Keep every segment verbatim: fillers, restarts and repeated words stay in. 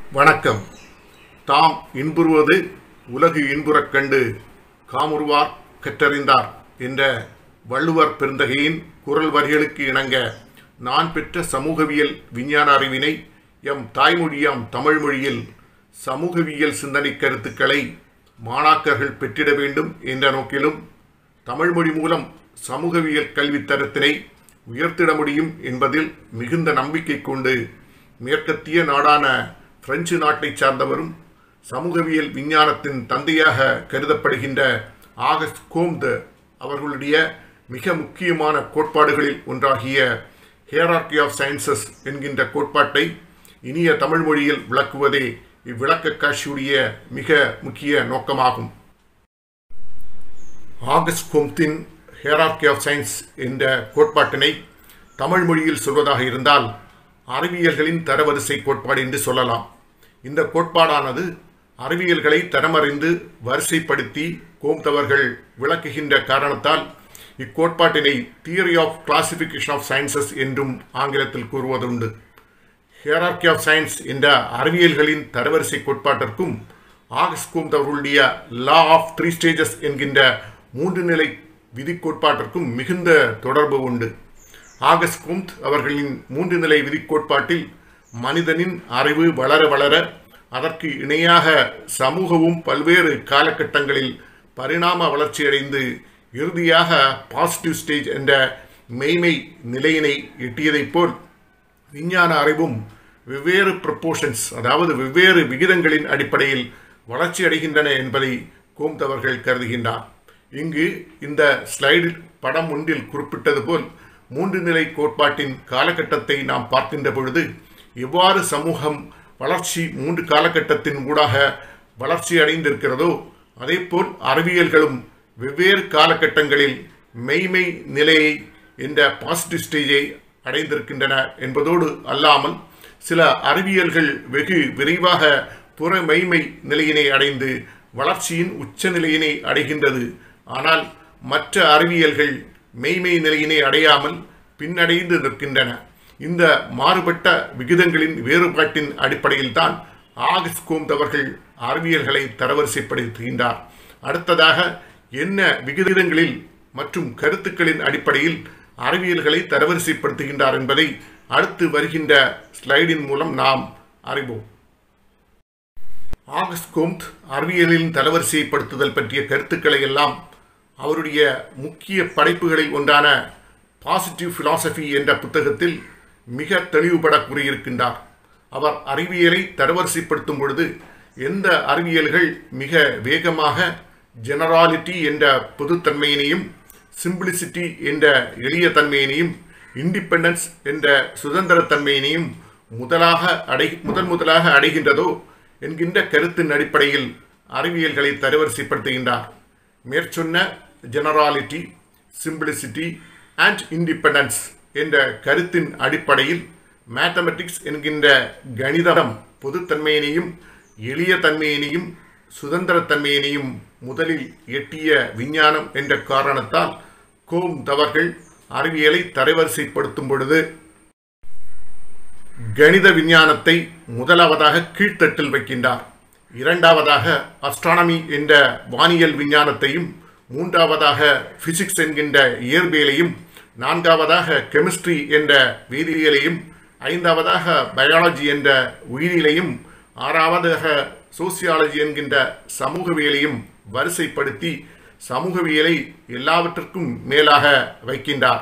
வணக்கம். தாம் இன்புறுவது உலகு இன்புறக் கண்டு காமுறுவார் கற்றறிந்தார் என்ற வள்ளுவர் பெருந்தகையின் குரல் வரிகளுக்கு இணங்க நான் பெற்ற சமூகவியல் விஞ்ஞான அறிவினை எம் தாய்மொழியாம் தமிழ் மொழியில் சமூகவியல் சிந்தனை கருத்துக்களை மாணாக்கர்கள் பெற்றிட வேண்டும் என்ற நோக்கிலும் தமிழ் மொழி மூலம் சமூகவியல் கல்வித்தரத்தினை உயர்த்திட முடியும் என்பதில் மிகுந்த நம்பிக்கை கொண்டு மேற்கத்திய நாடான பிரெஞ்சு நாட்டை சார்ந்தவரும் சமூகவியல் விஞ்ஞானத்தின் தந்தையாக கருதப்படுகின்ற ஆகஸ்ட் கோம்த் அவர்களுடைய மிக முக்கியமான கோட்பாடுகளில் ஒன்றாகிய ஹியரார்கி ஆஃப் சயின்சஸ் என்கின்ற கோட்பாட்டை இனிய தமிழ் மொழியில் விளக்குவதே இவ்விளக்க காட்சியுடைய மிக முக்கிய நோக்கமாகும். ஆகஸ்ட் கோம்த்தின் ஹியரார்கி ஆஃப் சயின்ஸ் என்ற கோட்பாட்டினை தமிழ் மொழியில் சொல்வதாக இருந்தால் அறிவியல்களின் தரவரிசை கோட்பாடு என்று சொல்லலாம். இந்த கோட்பாடானது அறிவியல்களை தரமறிந்து வரிசைப்படுத்தி கோம்த் அவர்கள் விளக்குகின்ற காரணத்தால் இக்கோட்பாட்டினை theory of classification of sciences என்றும் ஆங்கிலத்தில் கூறுவதுண்டு. ஹியரார்கி ஆஃப் சயின்ஸ் என்ற அறிவியல்களின் தரவரிசை கோட்பாட்டிற்கும் ஆகஸ்ட் கோம்த் அவர்களுடைய லா ஆஃப் த்ரீ ஸ்டேஜஸ் என்கின்ற மூன்று நிலை விதி கோட்பாட்டிற்கும் மிகுந்த தொடர்பு உண்டு. ஆகஸ்ட் கோம்த் அவர்களின் மூன்று நிலை விதி கோட்பாட்டில் மனிதனின் அறிவு வளர வளர அதற்கு இணையாக சமூகமும் பல்வேறு காலகட்டங்களில் பரிணாம வளர்ச்சியடைந்து இறுதியாக பாசிட்டிவ் ஸ்டேஜ் என்ற மெய்மை நிலையினை எட்டியதைப் போல் விஞ்ஞான அறிவும் வெவ்வேறு ப்ரொப்போர்ஷன்ஸ் அதாவது வெவ்வேறு விகிதங்களின் அடிப்படையில் வளர்ச்சி அடைகின்றன என்பதை கோம்த் அவர்கள் கருதுகின்றார். இங்கு இந்த ஸ்லைடில் படம் ஒன்றில் குறிப்பிட்டது போல் மூன்று நிலை கோட்பாட்டின் காலகட்டத்தை நாம் பார்க்கின்ற பொழுது எவ்வாறு சமூகம் வளர்ச்சி மூன்று காலகட்டத்தின் ஊடாக வளர்ச்சி அடைந்திருக்கிறதோ அதே போல் அறிவியல்களும் வெவ்வேறு காலகட்டங்களில் மெய்மை நிலையை என்ற பாசிட்டிவ் ஸ்டேஜை அடைந்திருக்கின்றன என்பதோடு அல்லாமல் சில அறிவியல்கள் வெகு விரைவாக புற மெய்மை நிலையினை அடைந்து வளர்ச்சியின் உச்ச நிலையினை அடைகின்றது. ஆனால் மற்ற அறிவியல்கள் மெய்மை நிலையினை அடையாமல் பின்னடைந்து நிற்கின்றன. இந்த மாறுபட்ட விகிதங்களின் வேறுபாட்டின் அடிப்படையில் தான் ஆகஸ்ட் கோம்த் அவர்கள் அறிவியல்களை தரவரிசைப்படுத்துகின்றார். அடுத்ததாக என்ன விகிதங்களில் மற்றும் கருத்துக்களின் அடிப்படையில் அறிவியல்களை தரவரிசைப்படுத்துகின்றார் என்பதை அடுத்து வருகின்ற ஸ்லைடின் மூலம் நாம் அறிவோம். ஆகஸ்ட் கோம்த் அறிவியலின் தரவரிசைப்படுத்துதல் பற்றிய கருத்துக்களை எல்லாம் அவருடைய முக்கிய படைப்புகளில் ஒன்றான பாசிட்டிவ் பிலாசபி என்ற புத்தகத்தில் மிக தெளிவுபட கூறியிருக்கின்றார். அவர் அறிவியலை தரவரிசைப்படுத்தும் பொழுது எந்த அறிவியல்கள் மிக வேகமாக ஜெனராலிட்டி என்ற பொதுத்தன்மையினையும் சிம்பிளிசிட்டி என்ற எளிய தன்மையினையும் இண்டிபெண்டன்ஸ் என்ற சுதந்திரத்தன்மையினையும் முதலாக அடை முதன் முதலாக அடைகின்றதோ என்கின்ற கருத்தின் அடிப்படையில் அறிவியல்களை தரவரிசைப்படுத்துகின்றார். மேற்சொன்ன ஜெனராலிட்டி, சிம்பிளிசிட்டி அண்ட் இண்டிபெண்டன்ஸ் என்ற கருத்தின் அடிப்படையில் மேத்தமெட்டிக்ஸ் என்கின்ற கணிதம் பொதுத்தன்மையினையும் எளிய தன்மையினையும் சுதந்திரத்தன்மையினையும் முதலில் எட்டிய விஞ்ஞானம் என்ற காரணத்தால் கோம்த் அவர்கள் அறிவியலை தரவரிசைப்படுத்தும் பொழுது கணித விஞ்ஞானத்தை முதலாவதாக கீழ்த்தட்டில் வைக்கின்றார். இரண்டாவதாக அஸ்ட்ரானமி என்ற வானியல் விஞ்ஞானத்தையும், மூன்றாவதாக பிசிக்ஸ் என்கின்ற இயற்பியலையும், நான்காவதாக கெமிஸ்ட்ரி என்ற வேதியியலையும், ஐந்தாவதாக பயாலஜி என்ற உயிரியலையும், ஆறாவதாக சோசியாலஜி என்கின்ற சமூகவியலையும் வரிசைப்படுத்தி சமூகவியலை எல்லாவற்றிற்கும் மேலாக வைக்கின்றார்.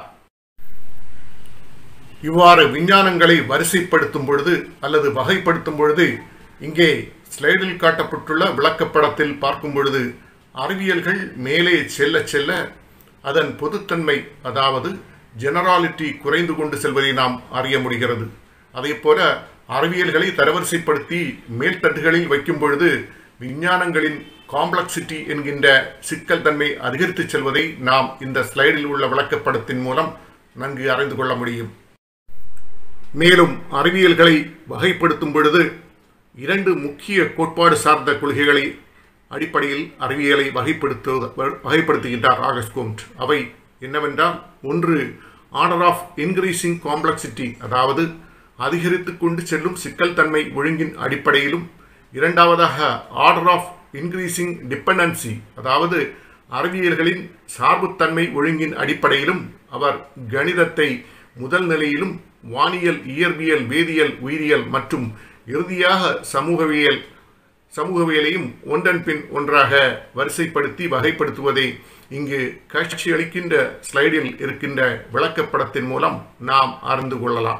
இவ்வாறு விஞ்ஞானங்களை வரிசைப்படுத்தும் பொழுது அல்லது வகைப்படுத்தும் பொழுது இங்கே ஸ்லைடில் காட்டப்பட்டுள்ள விளக்கப்படத்தில் பார்க்கும் பொழுது அறிவியல்கள் மேலே செல்ல செல்ல அதன் பொதுத்தன்மை அதாவது ஜெனராலிட்டி குறைந்து கொண்டு செல்வதை நாம் அறிய முடிகிறது. அதே போல அறிவியல்களை தரவரிசைப்படுத்தி மேல்தட்டுகளில் வைக்கும் பொழுது விஞ்ஞானங்களின் காம்ப்ளெக்சிட்டி என்கின்ற சிக்கல் தன்மை அதிகரித்து செல்வதை நாம் இந்த ஸ்லைடில் உள்ள விளக்கப்படத்தின் மூலம் நன்கு அறிந்து கொள்ள முடியும். மேலும் அறிவியல்களை வகைப்படுத்தும் பொழுது இரண்டு முக்கிய கோட்பாடு சார்ந்த கொள்கைகளை அடிப்படையில் அறிவியலை வகைப்படுத்து வகைப்படுத்துகின்றார் ஆகஸ்ட் கோம்த். அவை என்னவென்றால், ஒன்று ஆர்டர் ஆஃப் இன்க்ரீசிங் காம்ப்ளெக்சிட்டி, அதாவது அதிகரித்து கொண்டு செல்லும் சிக்கல் தன்மை ஒழுங்கின் அடிப்படையிலும், இரண்டாவதாக ஆர்டர் ஆஃப் இன்க்ரீசிங் டிபெண்டன்சி அதாவது அறிவியல்களின் சார்புத்தன்மை ஒழுங்கின் அடிப்படையிலும் அவர் கணிதத்தை முதல் நிலையிலும், வானியல், இயற்பியல், வேதியியல், உயிரியல் மற்றும் இறுதியாக சமூகவியல் சமூகவியலையும் ஒன்றன் பின் ஒன்றாக வரிசைப்படுத்தி வகைப்படுத்துவதை இங்கு காட்சியளிக்கின்ற ஸ்லைடில் இருக்கின்ற விளக்கப்படத்தின் மூலம் நாம் அறிந்து கொள்ளலாம்.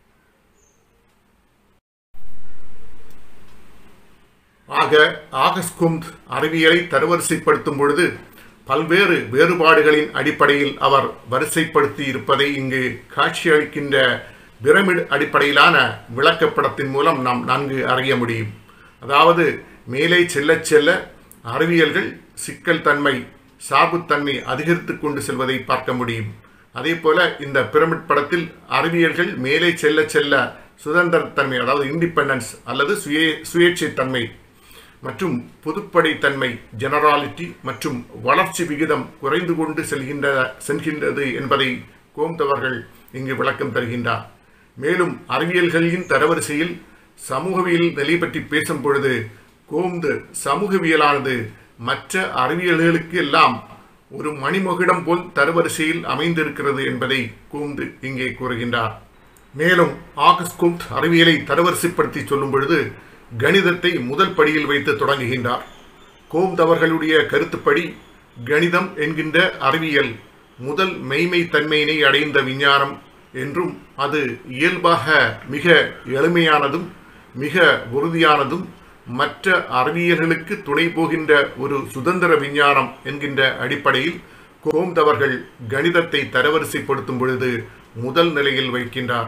ஆக ஆகஸ்கும்த் அறிவியலை தரவரிசைப்படுத்தும் பொழுது பல்வேறு வேறுபாடுகளின் அடிப்படையில் அவர் வரிசைப்படுத்தி இருப்பதை இங்கு காட்சியளிக்கின்ற பிரமிட் அடிப்படையிலான விளக்கப்படத்தின் மூலம் நாம் நன்கு அறிய முடியும். அதாவது மேலே செல்ல செல்ல அறிவியல்கள் சிக்கல் தன்மை, சார்புத்தன்மை அதிகரித்து கொண்டு செல்வதை பார்க்க முடியும். அதே போல இந்த பிரமிட் படத்தில் அறிவியல்கள் மேலே செல்ல செல்ல சுதந்திரத்தன்மை அதாவது இண்டிபெண்டன்ஸ் அல்லது சுய சுயேட்சைத்தன்மை மற்றும் பொதுப்படைத்தன்மை ஜெனராலிட்டி மற்றும் வளர்ச்சி விகிதம் குறைந்து கொண்டு செல்கின்ற செல்கின்றது என்பதை கோம்த் அவர்கள் இங்கு விளக்கம் தருகின்றார். மேலும் அறிவியல்களின் தரவரிசையில் சமூகவியல் நிலை பற்றி பேசும் பொழுது கோம்த் சமூகவியலானது மற்ற அறிவியல்களுக்கு எல்லாம் ஒரு மணிமகுடம் போல் தரவரிசையில் அமைந்திருக்கிறது என்பதை கோம்த் இங்கே கூறுகின்றார். மேலும் ஆகஸ்கும்த் அறிவியலை தரவரிசைப்படுத்தி சொல்லும் பொழுது கணிதத்தை முதல் படியில் வைத்து தொடங்குகின்றார். கோம்த் அவர்களுடைய கருத்துப்படி கணிதம் என்கின்ற அறிவியல் முதல் மெய்மை தன்மையினை அடைந்த விஞ்ஞானம் என்றும், அது இயல்பாக மிக எளிமையானதும் மிக உறுதியானதும் மற்ற அறிவியல்களுக்கு துணை போகின்ற ஒரு சுதந்திர விஞ்ஞானம் என்கின்ற அடிப்படையில் கோம்த் அவர்கள் கணிதத்தை தரவரிசைப்படுத்தும் பொழுது முதல் நிலையில் வைக்கின்றார்.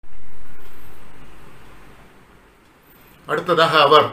அடுத்ததாக அவர்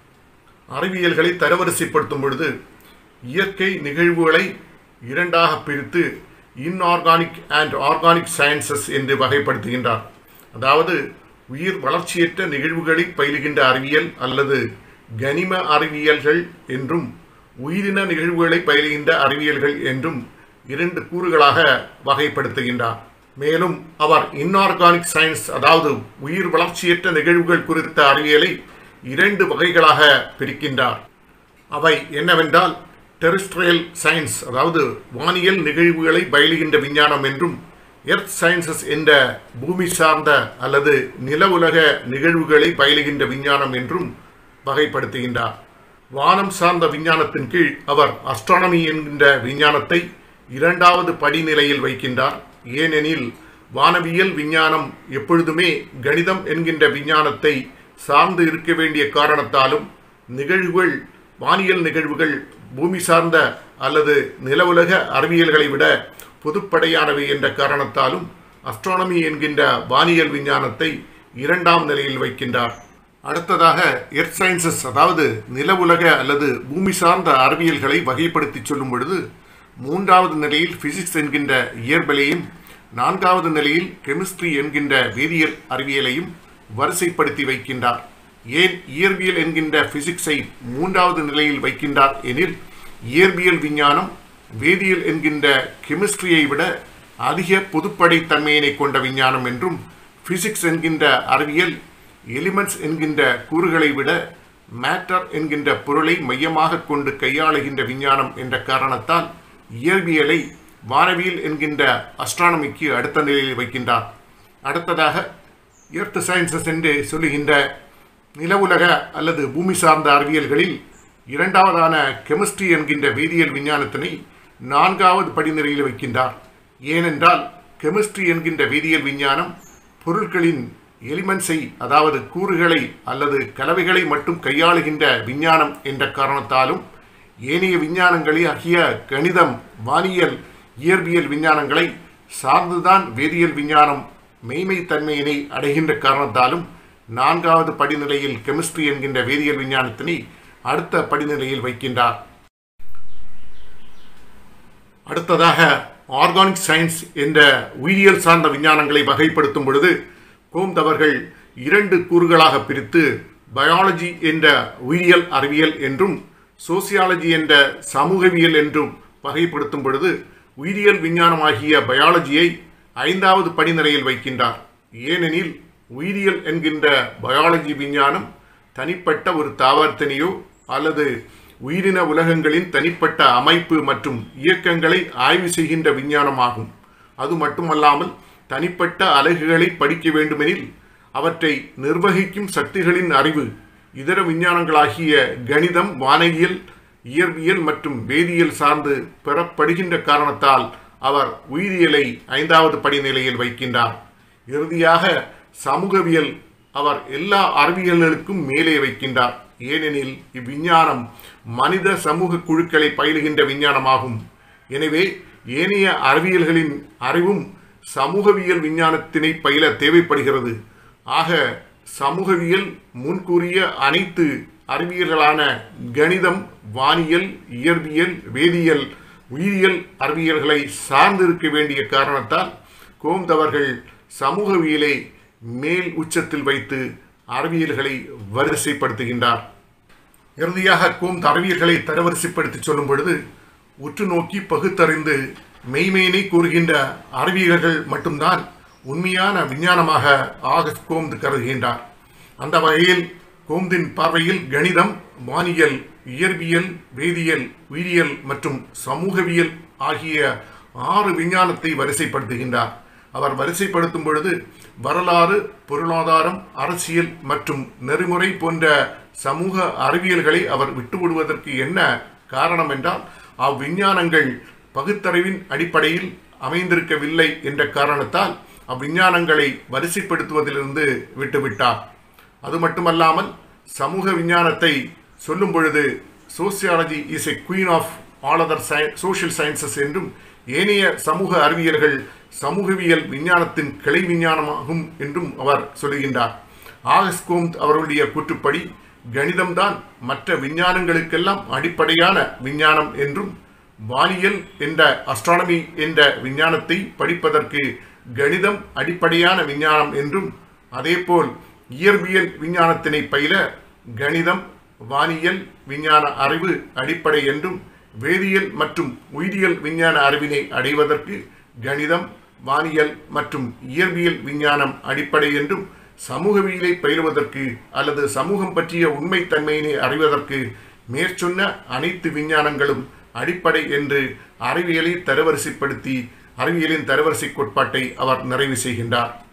அறிவியல்களை தரவரிசைப்படுத்தும் பொழுது இயற்கை நிகழ்வுகளை இரண்டாக பிரித்து இன்ஆர்கானிக் அண்ட் ஆர்கானிக் சயின்சஸ் என்று வகைப்படுத்துகின்றார். அதாவது உயிர் வளர்ச்சியற்ற நிகழ்வுகளை பயிலுகின்ற அறிவியல் அல்லது கனிம அறிவியல்கள் என்றும், உயிரின நிகழ்வுகளை பயிலுகின்ற அறிவியல்கள் என்றும் இரண்டு கூறுகளாக வகைப்படுத்துகின்றார். மேலும் அவர் இன்ஆர்கானிக் சயின்ஸ் அதாவது உயிர் வளர்ச்சியற்ற நிகழ்வுகள் குறித்த அறிவியலை இரண்டு வகைகளாக பிரிக்கின்றார். அவை என்னவென்றால் டெரிஸ்ட்ரியல் சயின்ஸ் அதாவது வானியல் நிகழ்வுகளை பயிலுகின்ற விஞ்ஞானம் என்றும், எர்த் சயின்சஸ் என்ற பூமி சார்ந்த அல்லது நில உலக நிகழ்வுகளை பயிலுகின்ற விஞ்ஞானம் என்றும் வகைப்படுத்துகின்றார். வானம் சார்ந்த விஞ்ஞானத்தின் கீழ் அவர் அஸ்ட்ரானமி என்கின்ற விஞ்ஞானத்தை இரண்டாவது படிநிலையில் வைக்கின்றார். ஏனெனில் வானவியல் விஞ்ஞானம் எப்பொழுதுமே கணிதம் என்கின்ற விஞ்ஞானத்தை சார்ந்து இருக்க வேண்டிய காரணத்தாலும், நிகழ்வுகள் வானியல் நிகழ்வுகள் பூமி சார்ந்த அல்லது நில உலக அறிவியல்களை விட பொதுப்படையானவை என்ற காரணத்தாலும் அஸ்ட்ரானமி என்கின்ற வானியல் விஞ்ஞானத்தை இரண்டாம் நிலையில் வைக்கின்றார். அடுத்ததாக எர்த் சயின்சஸ் அதாவது நில உலக அல்லது பூமி சார்ந்த அறிவியல்களை வகைப்படுத்தி சொல்லும் பொழுது மூன்றாவது நிலையில் பிசிக்ஸ் என்கின்ற இயற்பியலையும், நான்காவது நிலையில் கெமிஸ்ட்ரி என்கின்ற வேதியியல் அறிவியலையும் வரிசைப்படுத்தி வைக்கின்றார். ஏன் இயற்பியல் என்கின்ற பிசிக்ஸை மூன்றாவது நிலையில் வைக்கின்றார் எனில், இயற்பியல் விஞ்ஞானம் வேதியியல் என்கின்ற கெமிஸ்ட்ரியை விட அதிக பொதுப்படை தன்மையினை கொண்ட விஞ்ஞானம் என்றும், பிசிக்ஸ் என்கின்ற அறிவியல் எலிமெண்ட்ஸ் என்கின்ற கூறுகளை விட மேட்டர் என்கின்ற பொருளை மையமாக கொண்டு கையாளுகின்ற விஞ்ஞானம் என்ற காரணத்தால் இயற்பியலை வானவியல் என்கின்ற அஸ்ட்ரானமிக்கு அடுத்த நிலையில் வைக்கின்றார். அடுத்ததாக எர்த் சயின்சஸ் என்று சொல்லுகின்ற நில உலக அல்லது பூமி சார்ந்த அறிவியல்களில் இரண்டாவதான கெமிஸ்ட்ரி என்கின்ற வேதியியல் விஞ்ஞானத்தினை நான்காவது படிநிலையில் வைக்கின்றார். ஏனென்றால் கெமிஸ்ட்ரி என்கின்ற வேதியியல் விஞ்ஞானம் பொருட்களின் எலிமெண்ட்ஸை அதாவது கூறுகளை அல்லது கலவைகளை மட்டும் கையாளுகின்ற விஞ்ஞானம் என்ற காரணத்தாலும், ஏனைய விஞ்ஞானங்களை ஆகிய கணிதம், வானியல், இயற்பியல் விஞ்ஞானங்களை சார்ந்துதான் வேதியியல் விஞ்ஞானம் மெய்மை தன்மையினை அடைகின்ற காரணத்தாலும் நான்காவது படிநிலையில் கெமிஸ்ட்ரி என்கின்ற வேதியியல் விஞ்ஞானத்தினை அடுத்த படிநிலையில் வைக்கின்றார். அடுத்ததாக ஆர்கானிக் சயின்ஸ் என்ற உயிரியல் சார்ந்த விஞ்ஞானங்களை வகைப்படுத்தும் பொழுது கோம்த் அவர்கள் இரண்டு கூறுகளாக பிரித்து பயாலஜி என்ற உயிரியல் அறிவியல் என்றும், சோசியாலஜி என்ற சமூகவியல் என்றும் வகைப்படுத்தும் பொழுது உயிரியல் விஞ்ஞானமாகிய பயாலஜியை ஐந்தாவது படிநிலையில் வைக்கின்றார். ஏனெனில் உயிரியல் என்கின்ற பயாலஜி விஞ்ஞானம் தனிப்பட்ட ஒரு தாவரத்தினையோ அல்லது உயிரின உலகங்களின் தனிப்பட்ட அமைப்பு மற்றும் இயக்கங்களை ஆய்வு செய்கின்ற விஞ்ஞானமாகும். அது மட்டுமல்லாமல் தனிப்பட்ட அலகுகளை படிக்க வேண்டுமெனில் அவற்றை நிர்வகிக்கும் சக்திகளின் அறிவு இதர விஞ்ஞானங்களாகிய கணிதம், வானியல், இயற்பியல் மற்றும் வேதியியல் சார்ந்து பெறப்படுகின்ற காரணத்தால் அவர் உயிரியலை ஐந்தாவது படிநிலையில் வைக்கின்றார். இறுதியாக சமூகவியல் அவர் எல்லா அறிவியல்களுக்கும் மேலே வைக்கின்றார். ஏனெனில் இவ்விஞ்ஞானம் மனித சமூக குழுக்களை பயிலுகின்ற விஞ்ஞானமாகும். எனவே ஏனைய அறிவியல்களின் அறிவும் சமூகவியல் விஞ்ஞானத்தினை பயில தேவைப்படுகிறது. ஆக சமூகவியல் முன்கூறிய அனைத்து அறிவியல்களான கணிதம், வானியல், இயற்பியல், வேதியியல், உயிரியல் அறிவியல்களை சார்ந்திருக்க வேண்டிய காரணத்தால் கோம்த் அவர்கள் சமூகவியலை மேல் உச்சத்தில் வைத்து அறிவியல்களை வரிசைப்படுத்துகின்றார். இறுதியாக கோம்த் அறிவியல்களை தரவரிசைப்படுத்தி சொல்லும் பொழுது உற்று நோக்கி பகுத்தறிந்து மெய்மையினை கூறுகின்ற அறிவியல்கள் மட்டும்தான் உண்மையான விஞ்ஞானமாக ஆகஸ்ட் கோம்த் கருதுகின்றார். அந்த வகையில் கோம்தின் பார்வையில் கணிதம், வானியல், இயற்பியல், வேதியியல், உயிரியல் மற்றும் சமூகவியல் ஆகிய ஆறு விஞ்ஞானத்தை வரிசைப்படுத்துகின்றார். அவர் வரிசைப்படுத்தும் பொழுது வரலாறு, பொருளாதாரம், அரசியல் மற்றும் நெறிமுறை போன்ற சமூக அறிவியல்களை அவர் விட்டுவிடுவதற்கு என்ன காரணம் என்றால் அவ்விஞ்ஞானங்கள் பகுத்தறிவின் அடிப்படையில் அமைந்திருக்கவில்லை என்ற காரணத்தால் அவ்விஞ்ஞானங்களை வரிசைப்படுத்துவதிலிருந்து விட்டுவிட்டார். அது மட்டுமல்லாமல் சமூக விஞ்ஞானத்தை சொல்லும் பொழுது sociology is a queen of all other social sciences என்றும் ஏனைய சமூக அறிவியல்கள் சமூகவியல் விஞ்ஞானத்தின் கிளை விஞ்ஞானமாகும் என்றும் அவர் சொல்லுகின்றார். ஆகஸ்ட் கோம்த் அவருடைய கூற்றுப்படி கணிதம்தான் மற்ற விஞ்ஞானங்களுக்கெல்லாம் அடிப்படையான விஞ்ஞானம் என்றும் வானியல் என்ற அஸ்ட்ரானமி என்ற விஞ்ஞானத்தை படிப்பதற்கு கணிதம் அடிப்படையான விஞ்ஞானம் என்றும் அதேபோல் இயற்பியல் விஞ்ஞானத்தினை பயில கணிதம், வானியல் விஞ்ஞான அறிவு அடிப்படை என்றும் வேதியியல் மற்றும் உயிரியல் விஞ்ஞான அறிவினை அடைவதற்கு கணிதம், வானியல் மற்றும் இயற்பியல் விஞ்ஞானம் அடிப்படை என்றும் சமூகவியலை பயிலுவதற்கு அல்லது சமூகம் பற்றிய உண்மைத்தன்மையினை அறிவதற்கு மேற்சொன்ன அனைத்து விஞ்ஞானங்களும் அடிப்படை என்று அறிவியலை தரவரிசைப்படுத்தி அறிவியலின் தரவரிசை கோட்பாட்டை அவர் நிறைவு செய்கின்றார்.